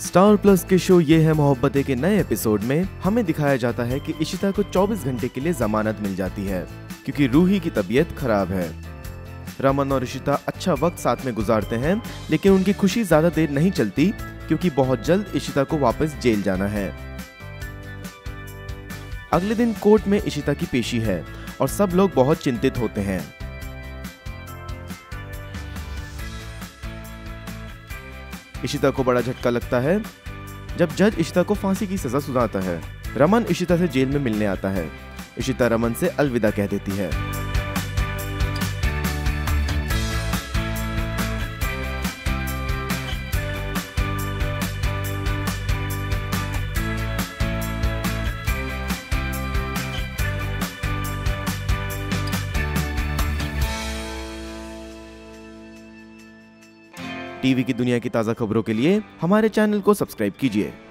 Star plus के show ये है मोहब्बतें के नए एपिसोड में हमें दिखाया जाता है कि इशिता को 24 घंटे के लिए जमानत मिल जाती है क्योंकि रूही की तबीयत खराब है। रमन और इशिता अच्छा वक्त साथ में गुजारते हैं, लेकिन उनकी खुशी ज्यादा देर नहीं चलती क्योंकि बहुत जल्द इशिता को वापस जेल जाना है। अगले दिन कोर्ट में इशिता की पेशी है और सब लोग बहुत चिंतित होते हैं। इशिता को बड़ा झटका लगता है जब जज इशिता को फांसी की सजा सुनाता है। रमन इशिता से जेल में मिलने आता है। इशिता रमन से अलविदा कह देती है। टीवी की दुनिया की ताज़ा खबरों के लिए हमारे चैनल को सब्सक्राइब कीजिए।